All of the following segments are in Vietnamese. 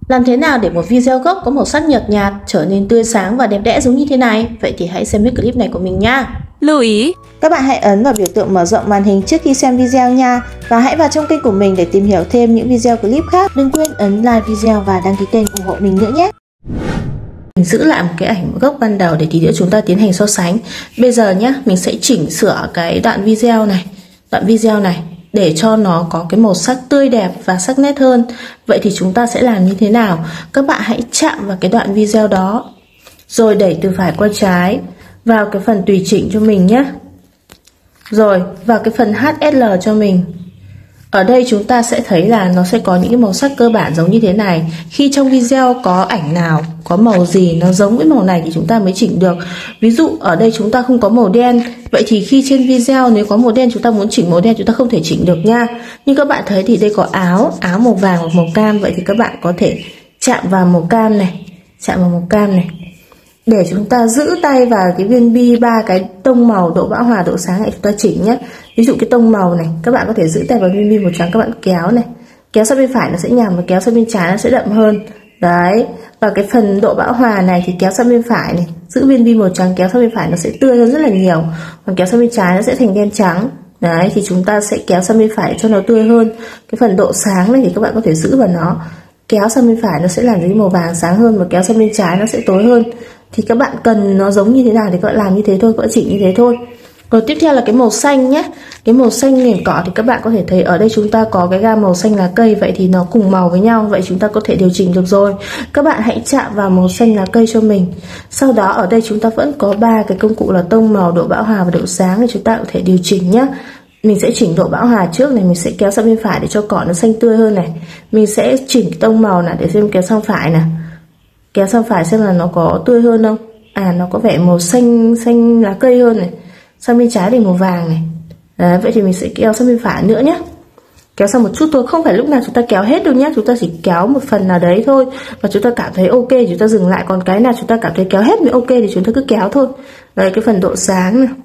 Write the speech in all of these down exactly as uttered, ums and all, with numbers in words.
Làm thế nào để một video gốc có màu sắc nhợt nhạt trở nên tươi sáng và đẹp đẽ giống như thế này? Vậy thì hãy xem hết clip này của mình nha. Lưu ý, các bạn hãy ấn vào biểu tượng mở rộng màn hình trước khi xem video nha. Và hãy vào trong kênh của mình để tìm hiểu thêm những video clip khác. Đừng quên ấn like video và đăng ký kênh ủng hộ mình nữa nhé. Mình giữ lại một cái ảnh gốc ban đầu để tí nữa chúng ta tiến hành so sánh. Bây giờ nhé, mình sẽ chỉnh sửa cái đoạn video này, đoạn video này để cho nó có cái màu sắc tươi đẹp và sắc nét hơn. Vậy thì chúng ta sẽ làm như thế nào? Các bạn hãy chạm vào cái đoạn video đó, rồi đẩy từ phải qua trái vào cái phần tùy chỉnh cho mình nhé. Rồi vào cái phần hát ét lờ cho mình. Ở đây chúng ta sẽ thấy là nó sẽ có những cái màu sắc cơ bản giống như thế này. Khi trong video có ảnh nào, có màu gì nó giống với màu này thì chúng ta mới chỉnh được. Ví dụ ở đây chúng ta không có màu đen, vậy thì khi trên video nếu có màu đen chúng ta muốn chỉnh màu đen chúng ta không thể chỉnh được nha. Nhưng các bạn thấy thì đây có áo, áo màu vàng hoặc màu cam, vậy thì các bạn có thể chạm vào màu cam này, chạm vào màu cam này. Để chúng ta giữ tay vào cái viên bi ba cái tông màu, độ bão hòa, độ sáng này chúng ta chỉnh nhé. Ví dụ cái tông màu này, các bạn có thể giữ tay vào viên bi màu trắng, các bạn kéo này, kéo sang bên phải nó sẽ nhằm và kéo sang bên trái nó sẽ đậm hơn. Đấy, và cái phần độ bão hòa này thì kéo sang bên phải này, giữ viên bi màu trắng kéo sang bên phải nó sẽ tươi hơn rất là nhiều. Còn kéo sang bên trái nó sẽ thành đen trắng. Đấy, thì chúng ta sẽ kéo sang bên phải cho nó tươi hơn. Cái phần độ sáng này thì các bạn có thể giữ vào nó, kéo sang bên phải nó sẽ làm cái màu vàng sáng hơn, và kéo sang bên trái nó sẽ tối hơn. Thì các bạn cần nó giống như thế nào thì các bạn làm như thế thôi, các bạn chỉnh như thế thôi. Rồi tiếp theo là cái màu xanh nhé. Cái màu xanh nền cỏ thì các bạn có thể thấy ở đây chúng ta có cái gam màu xanh lá cây, vậy thì nó cùng màu với nhau, vậy chúng ta có thể điều chỉnh được rồi. Các bạn hãy chạm vào màu xanh lá cây cho mình. Sau đó ở đây chúng ta vẫn có ba cái công cụ là tông màu, độ bão hòa và độ sáng thì chúng ta có thể điều chỉnh nhé. Mình sẽ chỉnh độ bão hòa trước này, mình sẽ kéo sang bên phải để cho cỏ nó xanh tươi hơn này. Mình sẽ chỉnh tông màu này để xem kéo sang phải này. Kéo sang phải xem là nó có tươi hơn không. À, nó có vẻ màu xanh xanh lá cây hơn này. Sang bên trái thì màu vàng này. Đấy, vậy thì mình sẽ kéo sang bên phải nữa nhé. Kéo sang một chút thôi, không phải lúc nào chúng ta kéo hết đâu nhé. Chúng ta chỉ kéo một phần nào đấy thôi. Và chúng ta cảm thấy ok chúng ta dừng lại. Còn cái nào chúng ta cảm thấy kéo hết mới ok thì chúng ta cứ kéo thôi. Đấy, cái phần độ sáng này.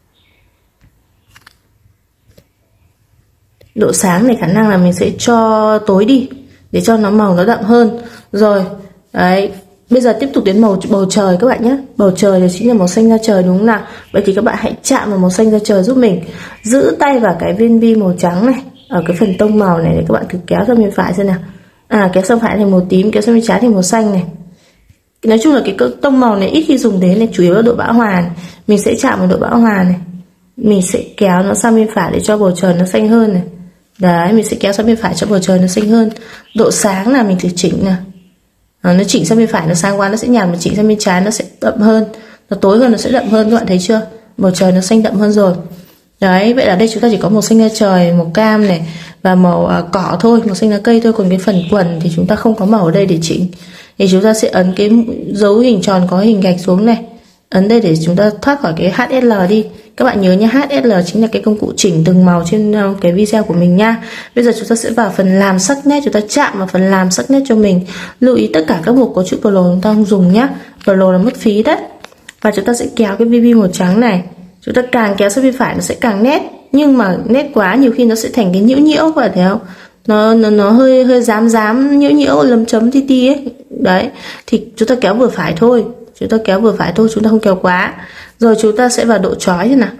Độ sáng này khả năng là mình sẽ cho tối đi để cho nó màu nó đậm hơn. Rồi, đấy. Bây giờ tiếp tục đến màu bầu trời các bạn nhé. Bầu trời thì chính là màu xanh da trời đúng không nào? Vậy thì các bạn hãy chạm vào màu xanh da trời giúp mình. Giữ tay vào cái viên bi màu trắng này, ở cái phần tông màu này để các bạn thử kéo sang bên phải xem nào. À, kéo sang phải thành màu tím, kéo sang bên trái thành màu xanh này. Nói chung là cái tông màu này ít khi dùng đến này, chủ yếu là độ bão hòa này. Mình sẽ chạm vào độ bão hòa này. Mình sẽ kéo nó sang bên phải để cho bầu trời nó xanh hơn này. Đấy, mình sẽ kéo sang bên phải cho bầu trời nó xanh hơn. Độ sáng là mình thử chỉnh nào. À, nó chỉnh sang bên phải nó sáng quá nó sẽ nhạt, mà chỉnh sang bên trái nó sẽ đậm hơn, nó tối hơn nó sẽ đậm hơn, các bạn thấy chưa? Bầu trời nó xanh đậm hơn rồi. Đấy, vậy là đây chúng ta chỉ có màu xanh da trời, màu cam này và màu à, cỏ thôi, màu xanh lá cây thôi. Còn cái phần quần thì chúng ta không có màu ở đây để chỉnh. Thì chúng ta sẽ ấn cái dấu hình tròn có hình gạch xuống này, ấn đây để chúng ta thoát khỏi cái hát ét lờ đi. Các bạn nhớ nhé, hát ét lờ chính là cái công cụ chỉnh từng màu trên cái video của mình nha. Bây giờ chúng ta sẽ vào phần làm sắc nét, chúng ta chạm vào phần làm sắc nét cho mình. Lưu ý tất cả các mục có chữ Pro chúng ta không dùng nhé. Pro là mất phí đấy. Và chúng ta sẽ kéo cái vê bê màu trắng này. Chúng ta càng kéo sang bên phải nó sẽ càng nét. Nhưng mà nét quá nhiều khi nó sẽ thành cái nhiễu nhiễu, các bạn thấy không? Nó, nó, nó hơi hơi dám dám nhiễu nhiễu lấm chấm ti ti ấy. Đấy, thì chúng ta kéo vừa phải thôi. Chúng ta kéo vừa phải thôi, chúng ta không kéo quá. Rồi chúng ta sẽ vào độ chói thế nào.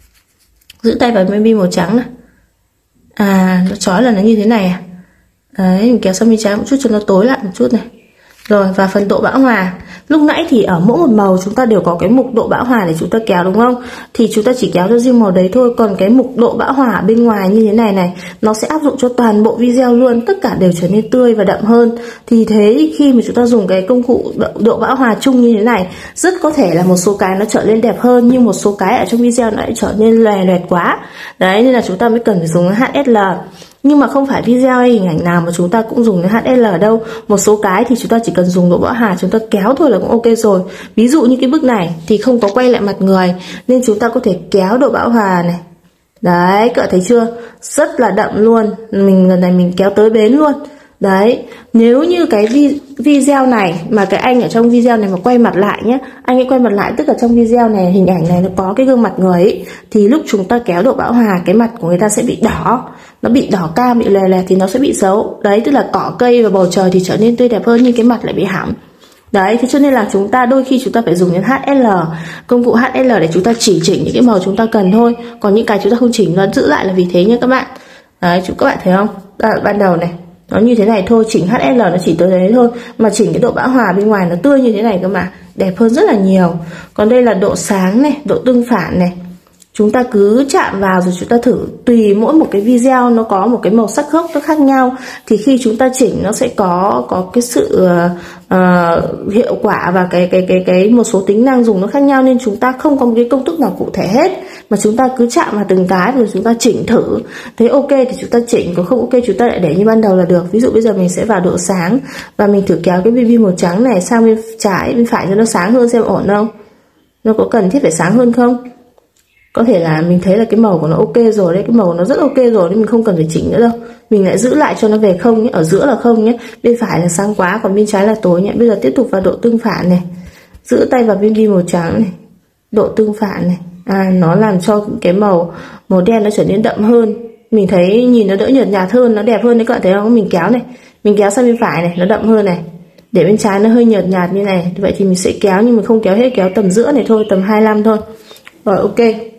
Giữ tay vào viên bi màu trắng này. À, nó chói là nó như thế này à. Đấy, mình kéo sang bên trái một chút cho nó tối lại một chút này. Rồi, và phần độ bão hòa. Lúc nãy thì ở mỗi một màu chúng ta đều có cái mục độ bão hòa để chúng ta kéo đúng không? Thì chúng ta chỉ kéo cho riêng màu đấy thôi. Còn cái mục độ bão hòa bên ngoài như thế này này, nó sẽ áp dụng cho toàn bộ video luôn. Tất cả đều trở nên tươi và đậm hơn. Thì thế khi mà chúng ta dùng cái công cụ độ, độ bão hòa chung như thế này, rất có thể là một số cái nó trở nên đẹp hơn, nhưng một số cái ở trong video nó lại trở nên lòe loẹt quá. Đấy, nên là chúng ta mới cần phải dùng hát ét lờ. Nhưng mà không phải video hay hình ảnh nào mà chúng ta cũng dùng đến hát ét lờ đâu. Một số cái thì chúng ta chỉ cần dùng độ bão hòa, chúng ta kéo thôi là cũng ok rồi. Ví dụ như cái bức này thì không có quay lại mặt người, nên chúng ta có thể kéo độ bão hòa này. Đấy, các bạn thấy chưa? Rất là đậm luôn. Mình lần này mình kéo tới bến luôn. Đấy, nếu như cái vi, video này mà cái anh ở trong video này mà quay mặt lại nhé, anh ấy quay mặt lại tức là trong video này hình ảnh này nó có cái gương mặt người ấy, thì lúc chúng ta kéo độ bão hòa cái mặt của người ta sẽ bị đỏ, nó bị đỏ cam, bị lè lè thì nó sẽ bị xấu đấy, tức là cỏ cây và bầu trời thì trở nên tươi đẹp hơn nhưng cái mặt lại bị hỏng. Đấy, thế cho nên là chúng ta đôi khi chúng ta phải dùng đến hát ét lờ, công cụ hát ét lờ để chúng ta chỉ chỉnh những cái màu chúng ta cần thôi. Còn những cái chúng ta không chỉnh nó giữ lại là vì thế nhé các bạn. Đấy, chúng các bạn thấy không? À, ban đầu này, nó như thế này thôi, chỉnh hát ét lờ nó chỉ tới đấy thôi. Mà chỉnh cái độ bão hòa bên ngoài nó tươi như thế này cơ mà, đẹp hơn rất là nhiều. Còn đây là độ sáng này, độ tương phản này. Chúng ta cứ chạm vào rồi chúng ta thử, tùy mỗi một cái video nó có một cái màu sắc gốc nó khác nhau, thì khi chúng ta chỉnh nó sẽ có có cái sự uh, hiệu quả và cái cái cái cái một số tính năng dùng nó khác nhau, nên chúng ta không có một cái công thức nào cụ thể hết, mà chúng ta cứ chạm vào từng cái rồi chúng ta chỉnh thử, thấy ok thì chúng ta chỉnh, còn không ok chúng ta lại để như ban đầu là được. Ví dụ bây giờ mình sẽ vào độ sáng và mình thử kéo cái bê bê màu trắng này sang bên trái bên phải cho nó sáng hơn xem ổn không, nó có cần thiết phải sáng hơn không. Có thể là mình thấy là cái màu của nó ok rồi đấy, cái màu của nó rất ok rồi nên mình không cần phải chỉnh nữa đâu. Mình lại giữ lại cho nó về không nhé, ở giữa là không nhé, bên phải là sáng quá còn bên trái là tối nhé. Bây giờ tiếp tục vào độ tương phản này, giữ tay vào bên bi màu trắng này, độ tương phản này, à nó làm cho cái màu màu đen nó trở nên đậm hơn. Mình thấy nhìn nó đỡ nhợt nhạt hơn, nó đẹp hơn đấy các bạn thấy không? Mình kéo này, mình kéo sang bên phải này, nó đậm hơn này. Để bên trái nó hơi nhợt nhạt như này, vậy thì mình sẽ kéo nhưng mình không kéo hết, kéo tầm giữa này thôi, tầm hai mươi lăm thôi. Rồi ok.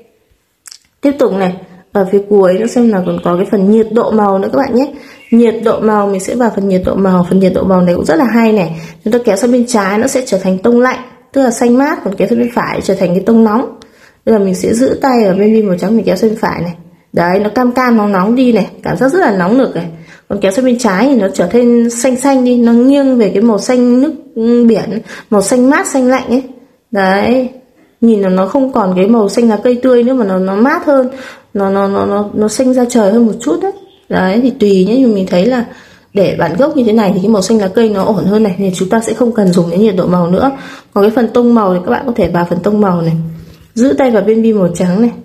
Tiếp tục này, ở phía cuối nó xem là còn có cái phần nhiệt độ màu nữa các bạn nhé. Nhiệt độ màu mình sẽ vào phần nhiệt độ màu, phần nhiệt độ màu này cũng rất là hay này. Chúng ta kéo sang bên trái nó sẽ trở thành tông lạnh, tức là xanh mát, còn kéo sang bên phải trở thành cái tông nóng. Bây giờ mình sẽ giữ tay ở bên bi màu trắng, mình kéo sang bên phải này. Đấy, nó cam cam nóng nóng đi này, cảm giác rất là nóng nực này. Còn kéo sang bên trái thì nó trở thành xanh xanh đi, nó nghiêng về cái màu xanh nước biển, màu xanh mát, xanh lạnh ấy. Đấy. Nhìn là nó không còn cái màu xanh lá cây tươi nữa mà nó nó mát hơn, nó nó nó nó nó xanh ra trời hơn một chút đấy. Đấy thì tùy nhé, nhưng mình thấy là để bản gốc như thế này thì cái màu xanh lá cây nó ổn hơn này, nên chúng ta sẽ không cần dùng đến nhiệt độ màu nữa. Còn cái phần tông màu thì các bạn có thể vào phần tông màu này, giữ tay vào bên bi màu trắng này,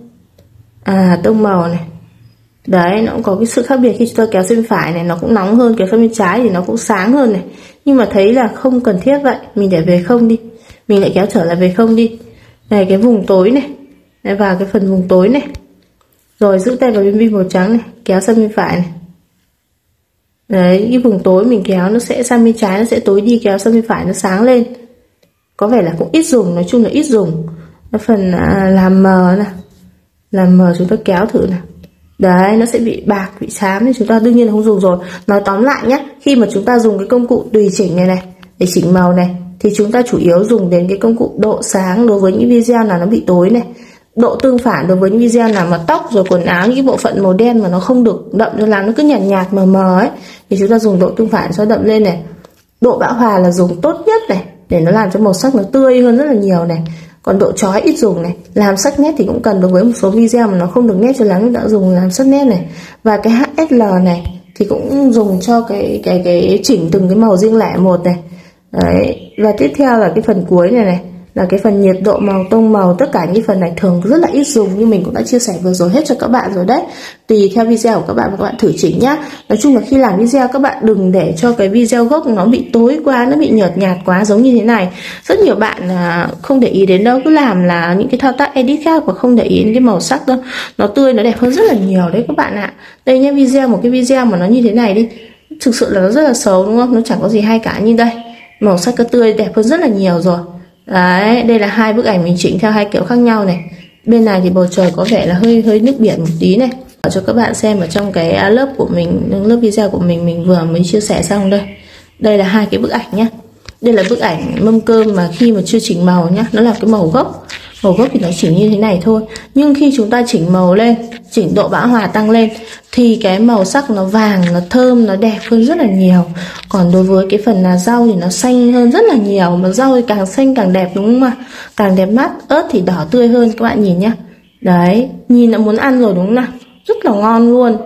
à tông màu này. Đấy, nó cũng có cái sự khác biệt khi chúng ta kéo sang bên phải này, nó cũng nóng hơn, kéo sang bên trái thì nó cũng sáng hơn này. Nhưng mà thấy là không cần thiết vậy, mình để về không đi, mình lại kéo trở lại về không đi. Này cái vùng tối này, này vào cái phần vùng tối này, rồi giữ tay vào bên bi màu trắng này, kéo sang bên phải này. Đấy, cái vùng tối mình kéo nó sẽ sang bên trái, nó sẽ tối đi, kéo sang bên phải nó sáng lên. Có vẻ là cũng ít dùng, nói chung là ít dùng. Cái phần à, làm mờ này, làm mờ chúng ta kéo thử này. Đấy, nó sẽ bị bạc, bị xám thì chúng ta đương nhiên là không dùng rồi. Nói tóm lại nhé, khi mà chúng ta dùng cái công cụ tùy chỉnh này này để chỉnh màu này, thì chúng ta chủ yếu dùng đến cái công cụ độ sáng đối với những video nào nó bị tối này, độ tương phản đối với những video nào mà tóc rồi quần áo, những cái bộ phận màu đen mà nó không được đậm cho lắm, nó cứ nhạt nhạt mờ mờ ấy, thì chúng ta dùng độ tương phản cho đậm lên này. Độ bão hòa là dùng tốt nhất này, để nó làm cho màu sắc nó tươi hơn rất là nhiều này. Còn độ chói ít dùng này, làm sắc nét thì cũng cần đối với một số video mà nó không được nét cho lắm, đã dùng làm sắc nét này. Và cái hát ét lờ này thì cũng dùng cho cái cái cái chỉnh từng cái màu riêng lẻ một này. Đấy, và tiếp theo là cái phần cuối này này, là cái phần nhiệt độ màu, tông màu. Tất cả những phần này thường rất là ít dùng, nhưng mình cũng đã chia sẻ vừa rồi hết cho các bạn rồi đấy. Tùy theo video của các bạn và các bạn thử chỉnh nhá. Nói chung là khi làm video các bạn đừng để cho cái video gốc nó bị tối quá, nó bị nhợt nhạt quá giống như thế này. Rất nhiều bạn không để ý đến đâu, cứ làm là những cái thao tác edit khác và không để ý đến cái màu sắc đâu. Nó tươi, nó đẹp hơn rất là nhiều đấy các bạn ạ. Đây nhá, video một cái video mà nó như thế này đi, thực sự là nó rất là xấu đúng không? Nó chẳng có gì hay cả. Như đây, màu sắc cứ tươi đẹp hơn rất là nhiều rồi. Đấy, đây là hai bức ảnh mình chỉnh theo hai kiểu khác nhau này. Bên này thì bầu trời có vẻ là hơi hơi nước biển một tí này. Để cho các bạn xem ở trong cái lớp của mình, lớp video của mình mình vừa mới chia sẻ xong đây. Đây là hai cái bức ảnh nhá. Đây là bức ảnh mâm cơm mà khi mà chưa chỉnh màu nhá, nó là cái màu gốc. Màu gốc thì nó chỉ như thế này thôi. Nhưng khi chúng ta chỉnh màu lên, chỉnh độ bão hòa tăng lên, thì cái màu sắc nó vàng, nó thơm, nó đẹp hơn rất là nhiều. Còn đối với cái phần là rau thì nó xanh hơn rất là nhiều. Mà rau thì càng xanh càng đẹp đúng không ạ? Càng đẹp mắt. Ớt thì đỏ tươi hơn, các bạn nhìn nhá. Đấy, nhìn đã muốn ăn rồi đúng không nào? Rất là ngon luôn.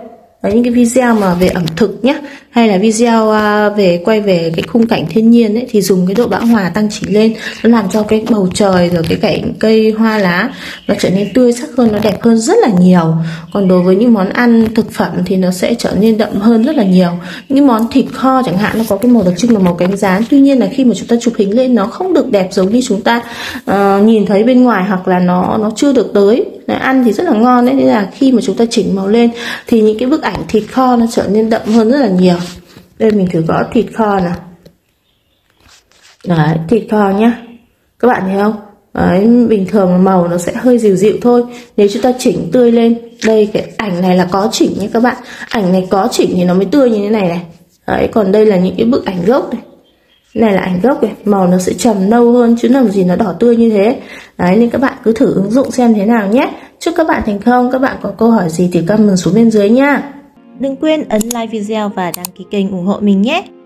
Đấy, những cái video mà về ẩm thực nhé, hay là video về quay về cái khung cảnh thiên nhiên ấy, thì dùng cái độ bão hòa tăng chỉ lên, nó làm cho cái bầu trời rồi cái cảnh cây hoa lá nó trở nên tươi sắc hơn, nó đẹp hơn rất là nhiều. Còn đối với những món ăn thực phẩm thì nó sẽ trở nên đậm hơn rất là nhiều. Những món thịt kho chẳng hạn, nó có cái màu đặc trưng là màu cánh gián, tuy nhiên là khi mà chúng ta chụp hình lên nó không được đẹp giống như chúng ta uh, nhìn thấy bên ngoài, hoặc là nó nó chưa được tới. Đấy, ăn thì rất là ngon đấy, nên là khi mà chúng ta chỉnh màu lên thì những cái bức ảnh thịt kho nó trở nên đậm hơn rất là nhiều. Đây mình thử gõ thịt kho nào. Đấy, thịt kho nhá, các bạn thấy không? Đấy, bình thường là màu nó sẽ hơi dịu dịu thôi. Nếu chúng ta chỉnh tươi lên, đây cái ảnh này là có chỉnh nhé các bạn, ảnh này có chỉnh thì nó mới tươi như thế này này. Đấy, còn đây là những cái bức ảnh gốc này. Này là ảnh gốc này, màu nó sẽ trầm nâu hơn chứ làm gì nó đỏ tươi như thế. Đấy, nên các bạn cứ thử ứng dụng xem thế nào nhé. Chúc các bạn thành công. Các bạn có câu hỏi gì thì comment xuống bên dưới nha. Đừng quên ấn like video và đăng ký kênh ủng hộ mình nhé.